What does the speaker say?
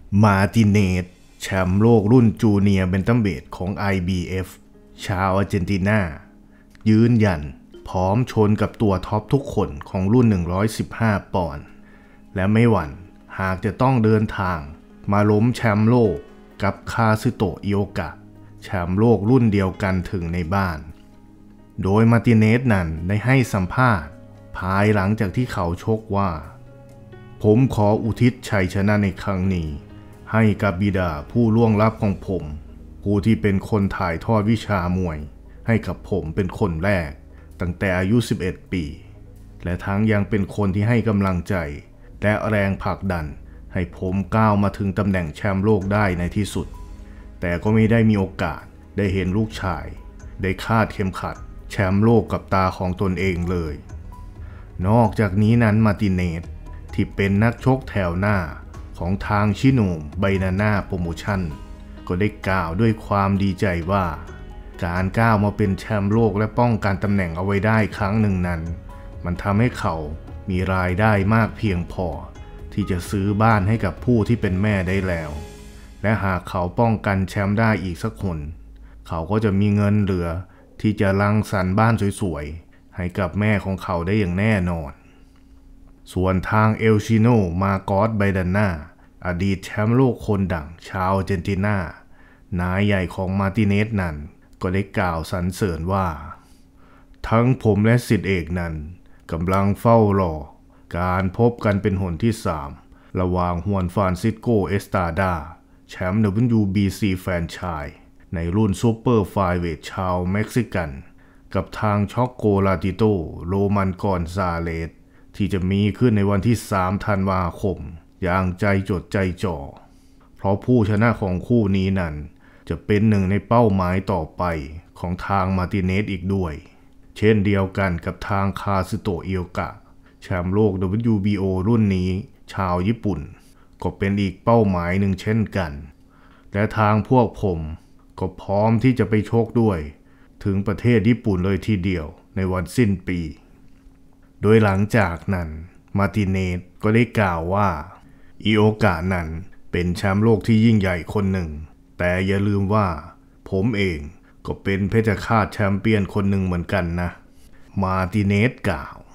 มาร์ติเนสแชมป์โลกรุ่นจูเนียร์เบนตัมเวทของ IBF ชาวอาร์เจนตินายืนยันพร้อมชนกับตัวท็อปทุกคนของรุ่น115ปอนด์และไม่หวั่นหากจะต้องเดินทางมาล้มแชมป์โลกกับคาซึโตะอิโอกะแชมป์โลกรุ่นเดียวกันถึงในบ้านโดยมาร์ติเนสนั้นได้ให้สัมภาษณ์ภายหลังจากที่เขาชกว่าผมขออุทิศชัยชนะในครั้งนี้ให้กับบิดาผู้ล่วงลับของผมผู้ที่เป็นคนถ่ายทอดวิชามวยให้กับผมเป็นคนแรกตั้งแต่อายุ11ปีและทั้งยังเป็นคนที่ให้กำลังใจและแรงผลักดันให้ผมก้าวมาถึงตำแหน่งแชมป์โลกได้ในที่สุดแต่ก็ไม่ได้มีโอกาสได้เห็นลูกชายได้คาดเข็มขัดแชมป์โลกกับตาของตนเองเลยนอกจากนี้นั้นมาร์ติเนสที่เป็นนักชกแถวหน้าของทางชิโนไบนาน่าโปรโมชั่นก็ได้กล่าวด้วยความดีใจว่าการก้าวมาเป็นแชมป์โลกและป้องกันตำแหน่งเอาไว้ได้ครั้งหนึ่งนั้นมันทำให้เขามีรายได้มากเพียงพอที่จะซื้อบ้านให้กับผู้ที่เป็นแม่ได้แล้วและหากเขาป้องกันแชมป์ได้อีกสักคนเขาก็จะมีเงินเหลือที่จะรังสรรค์บ้านสวยๆให้กับแม่ของเขาได้อย่างแน่นอนส่วนทางเอลชิโนมาโกสไบดาน่าอดีตแชมป์โลกคนดังชาวอาร์เจนตินานายใหญ่ของมาร์ติเนสนั้นก็ได้กล่าวสรรเสริญว่าทั้งผมและศิษย์เอกนั้นกำลังเฝ้ารอการพบกันเป็นหนที่3ระหว่างฮวนฟรานซิสโกเอสตาดาแชมป์ WBC แฟรนไชส์ในรุ่นซูเปอร์ไฟเวทชาวเม็กซิกันกับทางช็อกโกลาติโตโรมันกอนซาเลสที่จะมีขึ้นในวันที่3ธันวาคมอย่างใจจดใจจ่อเพราะผู้ชนะของคู่นี้นั้นจะเป็นหนึ่งในเป้าหมายต่อไปของทางมาร์ติเนสอีกด้วยเช่นเดียวกันกับทางคาซึโตะอิโอกะแชมป์โลก WBO รุ่นนี้ชาวญี่ปุ่นก็เป็นอีกเป้าหมายหนึ่งเช่นกันและทางพวกผมก็พร้อมที่จะไปชกด้วยถึงประเทศญี่ปุ่นเลยทีเดียวในวันสิ้นปีโดยหลังจากนั้นมาร์ติเนสก็ได้กล่าวว่าอิโอกะนั้นเป็นแชมป์โลกที่ยิ่งใหญ่คนหนึ่งแต่อย่าลืมว่าผมเองก็เป็นเพชรฆาตแชมเปี้ยนคนหนึ่งเหมือนกันนะมาร์ติเนสกล่าว